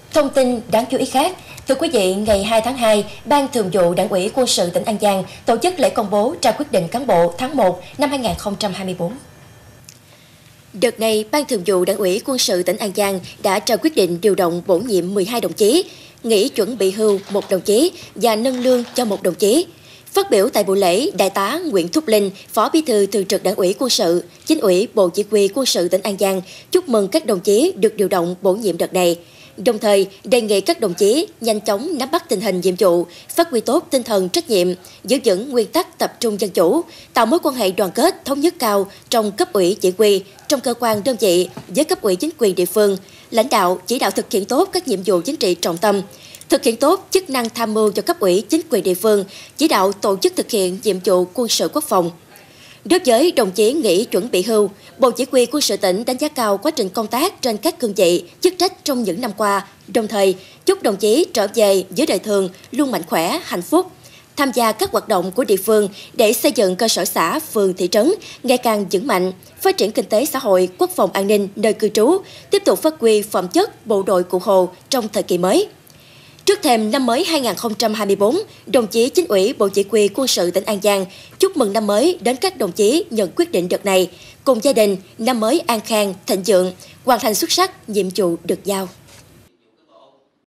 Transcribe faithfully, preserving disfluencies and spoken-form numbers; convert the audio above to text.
Thông tin đáng chú ý khác, thưa quý vị, ngày hai tháng hai, Ban Thường vụ Đảng ủy Quân sự tỉnh An Giang tổ chức lễ công bố trao quyết định cán bộ tháng một năm hai nghìn không trăm hai mươi tư. Đợt này, Ban Thường vụ Đảng ủy Quân sự tỉnh An Giang đã trao quyết định điều động bổ nhiệm mười hai đồng chí, nghỉ chuẩn bị hưu một đồng chí và nâng lương cho một đồng chí. Phát biểu tại buổi lễ, Đại tá Nguyễn Thúc Linh, Phó Bí thư Thường trực Đảng ủy Quân sự, Chính ủy Bộ Chỉ huy Quân sự tỉnh An Giang chúc mừng các đồng chí được điều động bổ nhiệm đợt này. Đồng thời, đề nghị các đồng chí nhanh chóng nắm bắt tình hình nhiệm vụ, phát huy tốt tinh thần trách nhiệm, giữ vững nguyên tắc tập trung dân chủ, tạo mối quan hệ đoàn kết thống nhất cao trong cấp ủy chỉ huy, trong cơ quan đơn vị với cấp ủy chính quyền địa phương, lãnh đạo chỉ đạo thực hiện tốt các nhiệm vụ chính trị trọng tâm, thực hiện tốt chức năng tham mưu cho cấp ủy chính quyền địa phương, chỉ đạo tổ chức thực hiện nhiệm vụ quân sự quốc phòng. Đối với đồng chí nghỉ chuẩn bị hưu, Bộ Chỉ huy Quân sự tỉnh đánh giá cao quá trình công tác trên các cương vị, chức trách trong những năm qua, đồng thời chúc đồng chí trở về với đời thường luôn mạnh khỏe, hạnh phúc, tham gia các hoạt động của địa phương để xây dựng cơ sở xã, phường, thị trấn ngày càng vững mạnh, phát triển kinh tế xã hội, quốc phòng an ninh nơi cư trú, tiếp tục phát huy phẩm chất bộ đội Cụ Hồ trong thời kỳ mới. Trước thềm năm mới hai nghìn không trăm hai mươi tư, đồng chí Chính ủy Bộ Chỉ huy Quân sự tỉnh An Giang chúc mừng năm mới đến các đồng chí nhận quyết định đợt này, cùng gia đình năm mới an khang, thịnh vượng, hoàn thành xuất sắc nhiệm vụ được giao.